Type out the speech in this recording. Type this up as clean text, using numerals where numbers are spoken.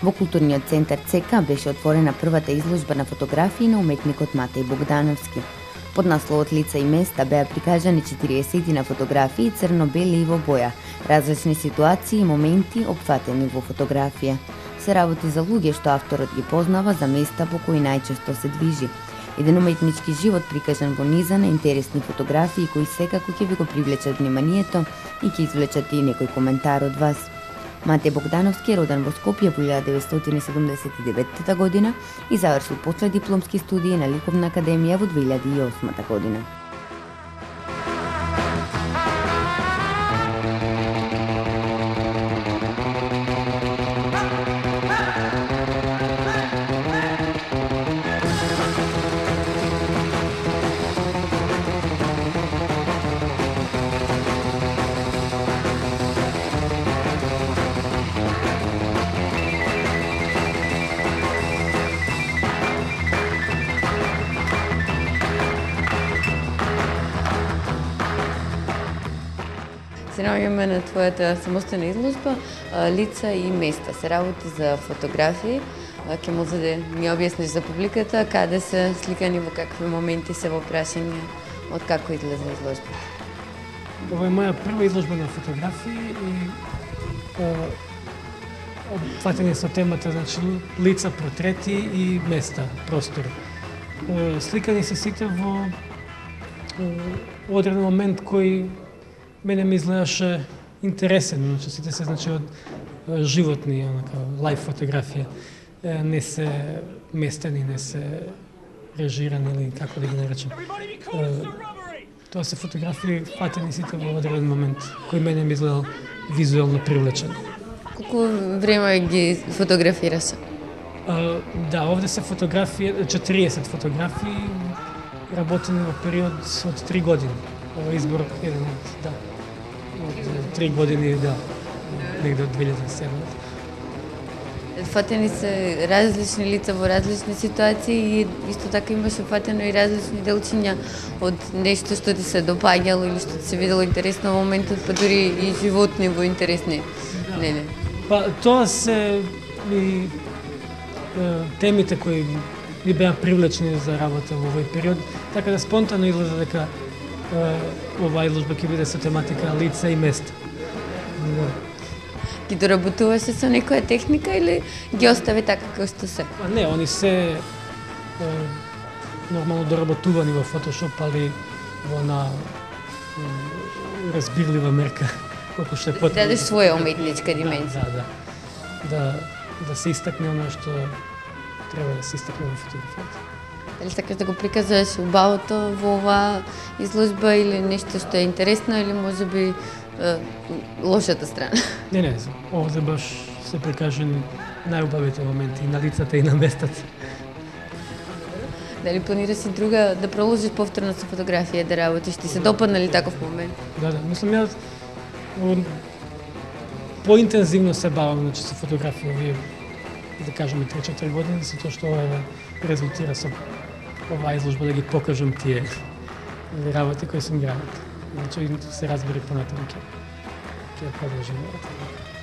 Во културниот центар ЦК беше отворена првата изложба на фотографии на уметникот Матеј Богдановски. Под насловот Лица и места беа прикажани 40 на фотографии црно-бели и во боја, различни ситуации и моменти опфатени во фотографија. Се работи за луѓе што авторот ги познава, за места по кои најчесто се движи. Еден уметнички живот прикажан во низа на интересни фотографии кои секако ќе ви го привлечат вниманието и ќе извлечат и некој коментар од вас. Матеј Богдановски е роден во Скопје во 1979 година и завршил последипломски студии на Ликовна академија во 2008 година. Се наоѓаме на твојата самостојна изложба Лица и места. Се работи за фотографии. Ќе може да ми објасниш за публиката каде се сликани, во какви моменти се во прашање, од како излезе изложбата? Ова е моја прва изложба на фотографии и фатени со темата, значи лица, портрети и места, простор. Сликани се сите во одреден момент кој мене ми изгледаше интересен, значи сите се од животни, лайф фотографија. Не се местени, не се режирани или како да ги наречем. Тоа се фотографии фатени сите во одреден момент, кој мене ми изгледал визуелно привлечен. Колку време ги фотографираше? Да, овде се фотографии, 40 фотографии, работени во период од 3 години. Ова избор еден од 3 години, негде од 2007. Фатени се различни лица во различни ситуации и исто така имаше фатено и различни делчиња од нешто што ти се допаѓало или што ти се видело интересно во моментот, па дури и животни во интересни. Нели? Па тоа се и темите кои ми беа привлечни за работа во овој период, така да спонтано излезе дека оваа изложба ќе биде со тематика лица и места. Ги доработуваше со некоја техника или ги остави така како што се? Не, они се нормално доработувани во Photoshop, али во на разбирлива мерка, колку што е потребно. Дадеш своја уметничка димензија. Да се истакне оно што треба да се истакне во фотографијата. Дали сакаш да го приказаш убавото во оваа изложба или нешто што е интересно или можеби лошата страна? Не, овде баш се прикажани најубавите моменти и на лицата и на местата. Дали планираш и друга да проложиш повторно со фотографија да работиш? Ти се допадна ли таков момент? Да, мислам ја поинтензивно се бавам, значи со фотографија овие, да кажеме 3-4 години, со тоа што ова резултира со оваа изложба да ги покажам тие работи кои сум ги работил. Значи се разбери понатаму ќе продолжиме.